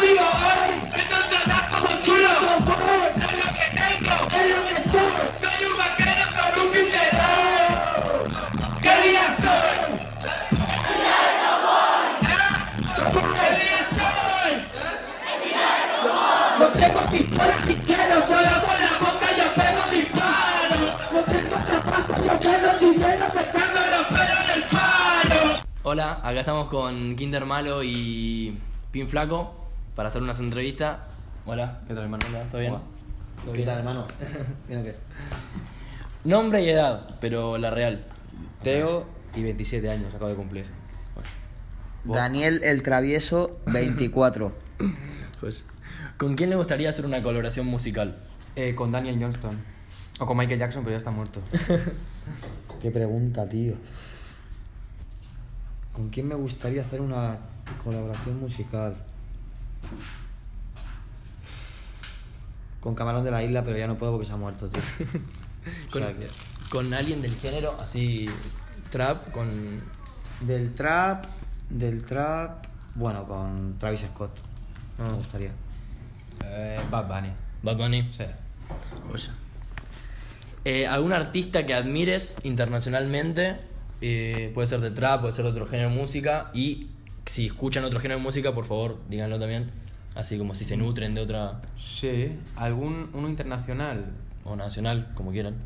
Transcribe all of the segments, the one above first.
vivo hoy, entonces estás como chulo. Es lo que tengo, es lo que soy. Soy un vaquero con un pincelón. ¿Qué día soy? ¿Qué día soy? No tengo pistola ni quiero, solo con la boca yo pego disparo. No tengo trabajo, yo quiero dinero, pescando los pelos del palo. Hola, acá estamos con Kinder Malo y Pin Flaco para hacer unas entrevistas. Hola, ¿qué tal, hermano? ¿Todo bien? ¿Todo ¿Qué bien? tal, hermano? ¿Bien o qué? Nombre y edad, pero la real. Teo y 27 años acabo de cumplir. ¿Vos? Daniel el Travieso, 24. Pues, ¿con quién le gustaría hacer una colaboración musical? Con Daniel Johnston. O con Michael Jackson, pero ya está muerto. Qué pregunta, tío. ¿Con quién me gustaría hacer una colaboración musical? Con Camarón de la Isla, pero ya no puedo porque se ha muerto, tío. O sea que... Con alguien del género, así, trap, con... Del trap, bueno, con Travis Scott. Me gustaría. Bad Bunny. Bad Bunny. Sí. Oye. ¿Algún artista que admires internacionalmente? Puede ser de trap, puede ser de otro género de música. Y si escuchan otro género de música, por favor, díganlo también. Así como si se nutren de otra... Sí. Uno internacional. O nacional, como quieran.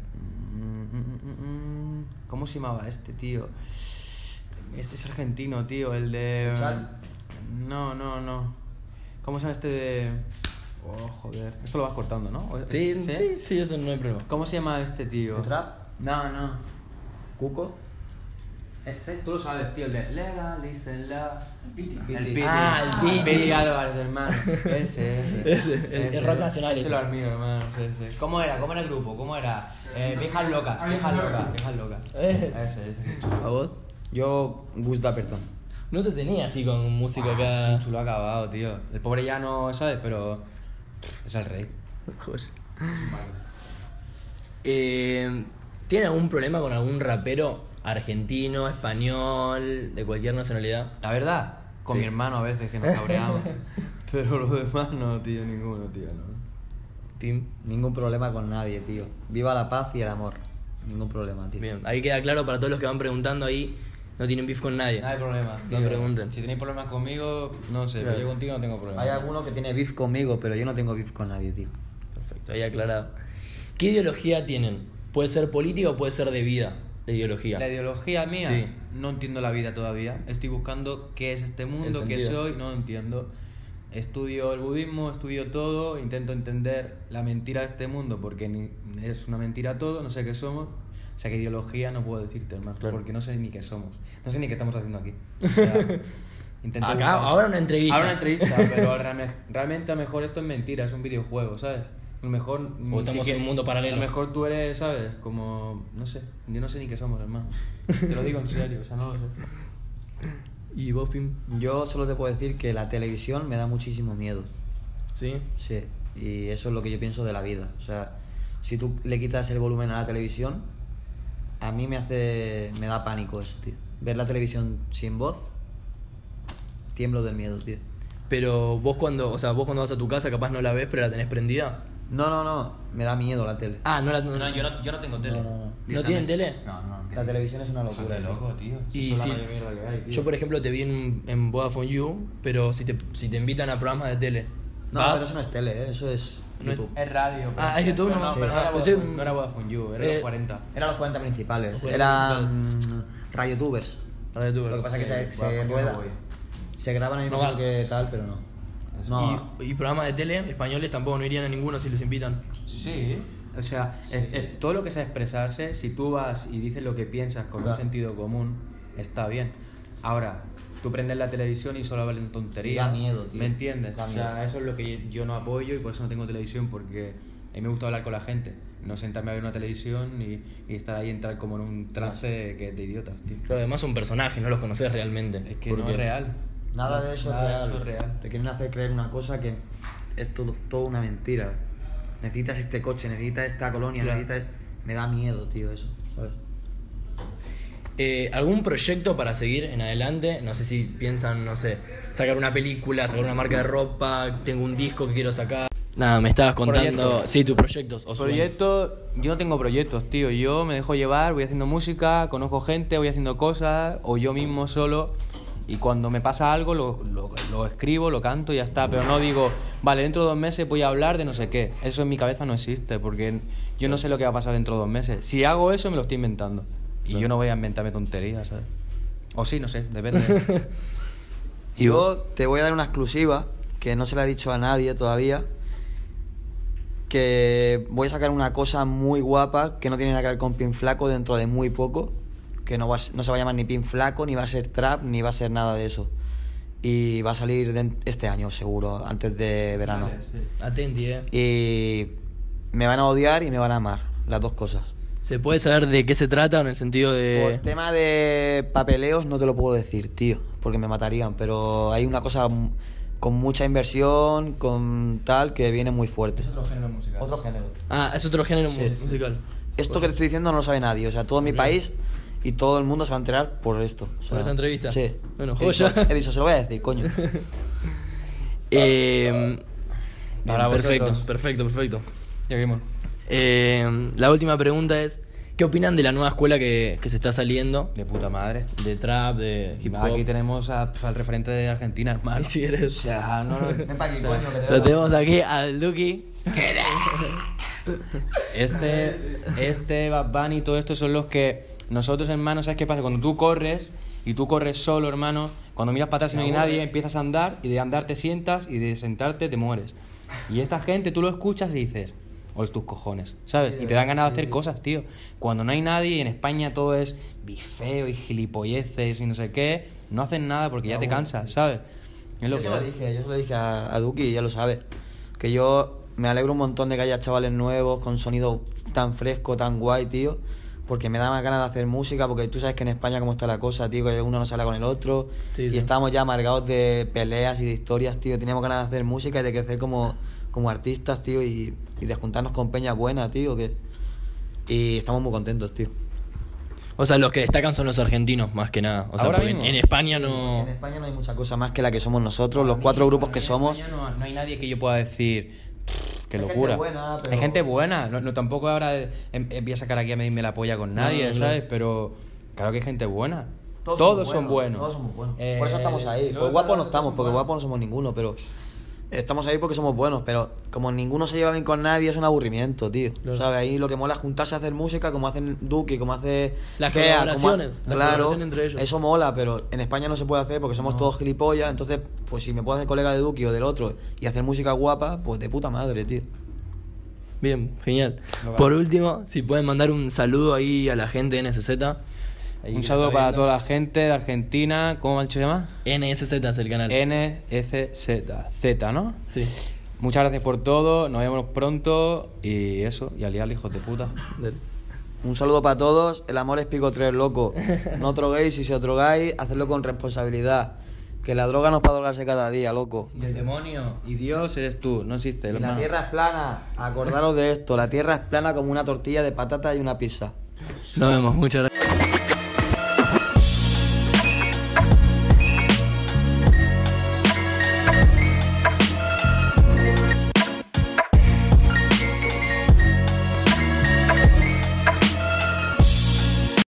¿Cómo se llamaba este, tío? Este es argentino, tío. El de... ¿Chal? No. ¿Cómo se llama este de...? Oh, joder. Esto lo vas cortando, ¿no? Sí, eso no hay problema. ¿Cómo se llama este tío? ¿De trap? No. ¿Cuco? Tú lo sabes, tío, el de Legalícenla. Piti. El Piti. Ah, el Piti. Piti Álvarez, hermano. Ese. El rock nacional. Ese lo admiro, hermano. Sí. ¿Cómo era el grupo? ¿Cómo era? Viejas locas. Ese. ¿A vos? Yo, Gus Dapperton. No te tenía así con música acá. Es un chulo acabado, tío. El pobre ya no, ¿sabes? Pero es el rey. Joder. ¿Tiene algún problema con algún rapero argentino, español, de cualquier nacionalidad? La verdad, con Sí. mi hermano a veces que nos cabreamos. Pero los demás no, tío, ninguno, tío, no. Pim. Ningún problema con nadie, tío. Viva la paz y el amor. Ningún problema, tío. Bien, ahí queda claro para todos los que van preguntando ahí. No tienen beef con nadie. No hay problema. No tío. pregunten. Si tenéis problemas conmigo, no sé, Claro. pero yo contigo no tengo problema. Hay alguno que tiene beef conmigo, pero yo no tengo beef con nadie, tío. Perfecto, ahí aclarado. ¿Qué ideología tienen? Puede ser política o puede ser de vida, de ideología. La ideología mía, Sí. no entiendo la vida todavía. Estoy buscando qué es este mundo, El qué sentido. soy, no entiendo. Estudio el budismo, estudio todo, intento entender la mentira de este mundo porque es una mentira todo, no sé qué somos. O sea, qué ideología no puedo decirte, hermano, Claro. porque no sé ni qué somos. No sé ni qué estamos haciendo aquí. O sea, intento Acá, buscar- ahora una entrevista. Ahora una entrevista, pero realmente a lo mejor esto es mentira, es un videojuego, ¿sabes? A lo mejor... O estamos en un mundo paralelo. A lo mejor tú eres, ¿sabes? Como... No sé, yo no sé ni qué somos, hermano. Te lo digo en serio, o sea, no lo sé. ¿Y vos, Pim? Yo solo te puedo decir que la televisión me da muchísimo miedo. ¿Sí? Sí, y eso es lo que yo pienso de la vida. O sea, si tú le quitas el volumen a la televisión, a mí me da pánico eso, tío. Ver la televisión sin voz, tiemblo del miedo, tío. Pero vos cuando vas a tu casa capaz no la ves, pero la tenés prendida. No, me da miedo la tele. Ah, no la No, yo no tengo tele. No. ¿No tienen tele? No. La televisión es una locura. Locura, loco, tío. Y Eso es sí. la mayor mierda que hay, tío. Yo, por ejemplo, te vi en Vodafone You, pero si te invitan a programas de tele. No, ¿vas? pero eso no es tele, ¿eh? Eso es No es- YouTube. Es radio. Ah, pero- es YouTube, pero no, no, sí. pero no Ah, era pensé- Vodafone, no era Vodafone You, era los 40. Eran los 40 principales. Los 40 Eran radiotubers. Para YouTube. Lo que pasa es que se Vodafone You rueda. no voy. Se graban y No no sé vas. lo que tal, pero no. No, Y programas de tele españoles tampoco no irían a ninguno si les invitan. Sí, o sea, todo lo que sea expresarse, si tú vas y dices lo que piensas con Claro. un sentido común, está bien. Ahora, tú prendes la televisión y solo hablan tonterías. Da miedo, tío. ¿Me entiendes? Da O sea, miedo. eso es lo que yo no apoyo y por eso no tengo televisión, porque a mí me gusta hablar con la gente, no sentarme a ver una televisión y estar ahí, entrar como en un trance que es de idiotas, tío. Pero además son personajes, no los conoces realmente. Es que no es real. nada de eso Nada de es real. eso es real. Te quieren hacer creer una cosa que es todo una mentira. Necesitas este coche, necesitas esta colonia, Claro. necesitas... Me da miedo, tío, eso, ¿sabes? ¿Algún proyecto para seguir en adelante? No sé si piensan, no sé, sacar una película, sacar una marca de ropa, tengo un disco que quiero sacar. Nada, me estabas contando, Proyectos. sí, tus proyectos o sueños. Proyectos, yo no tengo proyectos, tío. Yo me dejo llevar, voy haciendo música, conozco gente, voy haciendo cosas, o yo mismo solo. Y cuando me pasa algo, lo escribo, lo canto y ya está. Pero no digo, vale, dentro de 2 meses voy a hablar de no sé qué. Eso en mi cabeza no existe, porque yo no sé lo que va a pasar dentro de 2 meses. Si hago eso, me lo estoy inventando. Y yo no voy a inventarme tonterías, ¿sabes? O sí, no sé, depende. Y yo te voy a dar una exclusiva que no se la he dicho a nadie todavía. Que voy a sacar una cosa muy guapa que no tiene nada que ver con Pin Flaco dentro de muy poco. Que no se va a llamar ni Pin Flaco, ni va a ser trap, ni va a ser nada de eso. Y va a salir este año, seguro, antes de verano. Vale, sí. Atenti, Y me van a odiar y me van a amar, las dos cosas. ¿Se puede saber de qué se trata en el sentido Por de...? tema de papeleos no te lo puedo decir, tío, porque me matarían. Pero hay una cosa con mucha inversión, con tal, que viene muy fuerte. Es otro género musical. Otro género. Ah, es otro género Sí. musical. Esto que te estoy diciendo no lo sabe nadie, o sea, todo mi país y todo el mundo se va a enterar por esto. O sea, ¿Por esta entrevista? Sí. Bueno, He dicho, joya. he dicho, se lo voy a decir, coño. Bien, Para perfecto, vosotros. perfecto. Ya vimos. La última pregunta es, ¿qué opinan de la nueva escuela que se está saliendo? De puta madre. De trap, de hip hop. Aquí tenemos al referente de Argentina, hermano. Si eres. O sea, no, Ven para aquí, coño, que te Lo veo. tenemos aquí al Duki. Este Bad Bunny y todo esto son los que nosotros, hermano, ¿sabes qué pasa? Cuando tú corres y tú corres solo, hermano, cuando miras para atrás y no hay nadie, empiezas a andar y de andar te sientas y de sentarte te mueres. Y esta gente tú lo escuchas y dices, oles tus cojones, ¿sabes? Y te dan ganas de hacer cosas, tío. Cuando no hay nadie y en España todo es bifeo y gilipolleces y no sé qué, no hacen nada porque ya te cansas, ¿sabes? Es lo Yo que se lo hay. dije, a Duki y ya lo sabe. Que yo me alegro un montón de que haya chavales nuevos con sonido tan fresco, tan guay, tío. Porque me da más ganas de hacer música, porque tú sabes que en España cómo está la cosa, tío, que uno no sale con el otro. Sí, y sí. estamos ya amargados de peleas y de historias, tío. Teníamos ganas de hacer música y de crecer como artistas, tío, y de juntarnos con peña buena, tío. Y estamos muy contentos, tío. O sea, los que destacan son los argentinos, más que nada. O sea, Ahora porque mismo. en España no... En España no hay mucha cosa más que la que somos nosotros, los 4 grupos que En somos. España no hay nadie que yo pueda decir, qué Hay locura. gente buena, pero- Hay gente buena. No, tampoco ahora voy a sacar aquí a medirme la polla con nadie, no. ¿sabes? Pero claro que hay gente buena. Todos Todos somos son buenos. Todos somos buenos. Por eso estamos ahí. luego Por guapos no todos estamos, son porque buenos. guapos no somos ninguno, pero estamos ahí porque somos buenos. Pero como ninguno se lleva bien con nadie, es un aburrimiento, tío. Claro. ¿Sabes? Ahí lo que mola es juntarse a hacer música, como hacen Duki, como hace Las Kea, colaboraciones, las claro, colaboraciones entre ellos. eso mola, pero en España no se puede hacer porque somos todos gilipollas. Entonces, pues si me puedo hacer colega de Duki o del otro y hacer música guapa, pues de puta madre, tío. Bien, genial. Lo Por último, si pueden mandar un saludo ahí a la gente de NSZ. Ahí Un que saludo está para viendo. toda la gente de Argentina. ¿Cómo me ha dicho se llama? NSZ es el canal. NFZ. Z, ¿no? Sí. Muchas gracias por todo. Nos vemos pronto. Y eso. Y aliar, hijos de puta. Dale. Un saludo para todos. El amor es pico 3, loco. No droguéis y si os drogáis, hacedlo con responsabilidad. Que la droga no es para drogarse cada día, loco. Y el demonio y Dios eres tú. No existe. Y la hermano. tierra es plana. Acordaros de esto. La tierra es plana como una tortilla de patata y una pizza. Nos vemos, muchas gracias.